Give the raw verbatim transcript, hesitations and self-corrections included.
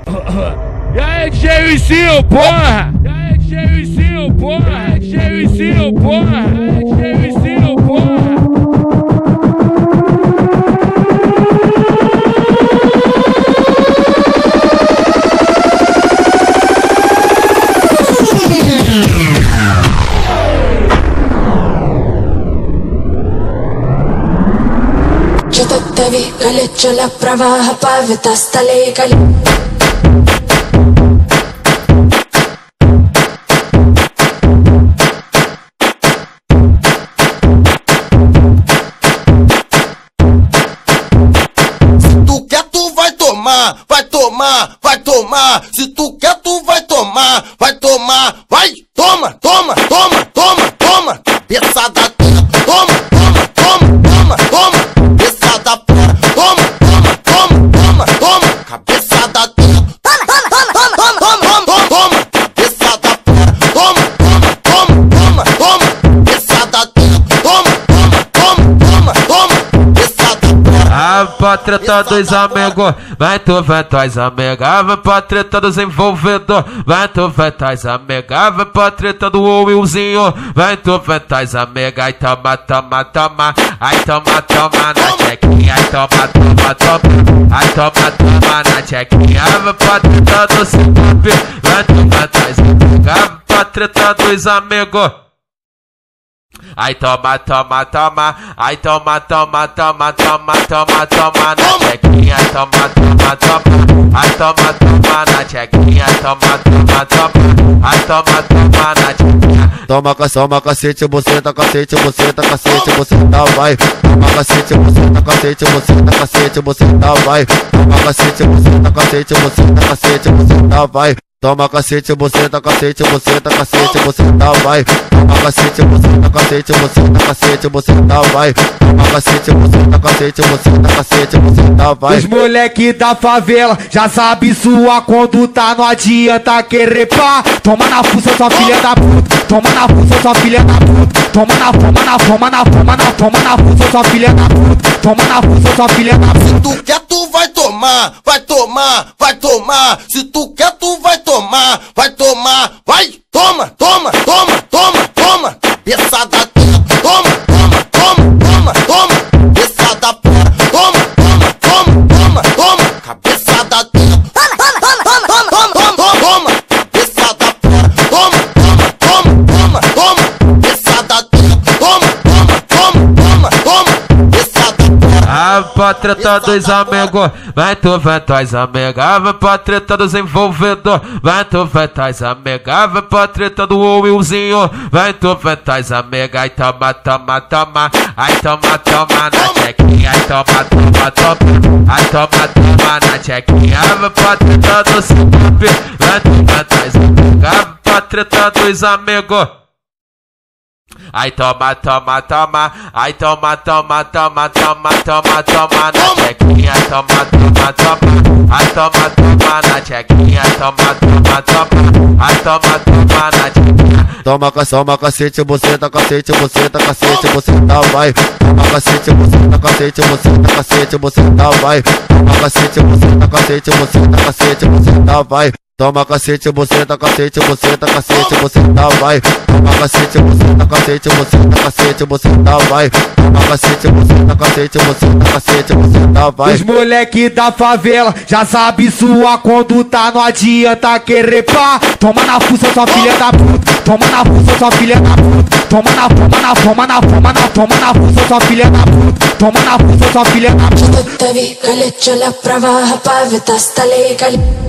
E aí, D J Vicinho, porra! E aí, D J Vicinho, porra! E aí, D J Vicinho, porra! E aí, D J Vicinho, porra! Что-то дави, калечила права, павита стали кали. Vai tomar, vai tomar, se tu quer tu vai tomar, vai tomar, vai, toma, toma, toma, toma, toma, cabeçada terra, toma, toma, toma, toma, toma, cabeçada terra, toma, toma, toma, toma, toma, cabeçada terra, toma, toma, toma, toma, toma, toma, toma, cabeçada terra, toma, toma, toma, toma, toma, cabeçada terra, toma, toma, toma, toma, toma, cabeçada terra. Ah, pra treta dos amigos, vai tu, vai tuas amigas, vai pra treta dos envolvidos, vai tu, vai tuas amigas, vai pra treta do Willzinho, vai tu, vai tuas amigas, ai toma, toma, toma, ai toma, toma na chequinha, ai toma, toma, toma, ai toma, toma na chequinha, vai pra treta do Cipop, vai tu, vai tuas amigas, vai pra treta dos amigos. Ai toma, toma, toma, ai toma, toma, toma, toma, toma, toma na chequinha, toma, toma, toma, ai toma, toma na chequinha, toma, toma, toma, ai toma, toma na chequinha. Toma, toma, cacete, buceta, cacete, buceta, cacete, buceta, vai. Toma, cacete, buceta, cacete, buceta, cacete, buceta, vai. Toma, cacete, buceta, cacete, buceta, cacete, buceta, vai. Toma, cacete, buceta, cacete, buceta, cacete, buceta, vai. Toma, cacete, buceta, cacete, buceta, cacete, buceta, vai. Toma, cacete, buceta, cacete, buceta, cacete, buceta, vai. Os moleque da favela já sabe sua conduta, não adianta querer pá. Toma na fuça, sua filha da puta. Toma na fuça, sua filha da puta. Toma na, toma na, toma na, toma na, toma na fuça, sua filha da puta. Toma na fuça, sua filha da puta. Se tu quer tu vai tomar, vai tomar, vai tomar. Se tu quer tu vai tomar, vai tomar, vai, toma, toma, toma, toma, toma, cabeçada terra, toma, toma, toma, toma, toma, cabeçada terra, toma, toma, toma, toma, toma, cabeçada terra, toma, toma, toma, toma, toma, toma, toma, cabeçada terra, toma, toma, toma, toma, toma, cabeçada terra, toma, toma, toma, toma, toma, cabeçada terra. Ah, pra treta dos amigos, vai tu, vai tuas amigas, vai pra treta dos envolvidos, vai tu, vai tuas amigas, vai pra treta do Willzinho, vai tu, vai tuas amigas, ai toma, toma, toma, ai toma, toma na chequinha, ai toma, toma, toma, ai toma, toma na chequinha, vai pra treta do Cipop, vai tu, vai tuas amigas, vai pra treta dos amigos. Ai toma, toma, toma, ai toma, toma, toma, toma, toma, toma na chequinha, toma, toma, toma, ai toma, toma na chequinha, toma, toma, toma, ai toma, toma na chequinha. Toma, toma, cacete, buceta, cacete, buceta, cacete, buceta, vai. Toma, cacete, buceta, cacete, buceta, cacete, buceta, vai. Toma, cacete, buceta, cacete, buceta, cacete, buceta, vai. Toma, cacete, buceta, cacete, buceta, cacete, buceta, vai. Toma, cacete, buceta, cacete, buceta, cacete, buceta, vai. Toma, cacete, buceta, cacete, buceta, cacete, buceta, vai. Os moleque da favela já sabe sua conduta, não adianta querer pá. Toma na fuça, sua filha da puta. Toma na fuça, sua filha da puta. Toma na, toma na, toma na, toma na, toma na fuça, sua filha da puta. Toma na fuça, sua filha da puta. Что-то дави, калечила права, павита стали кали.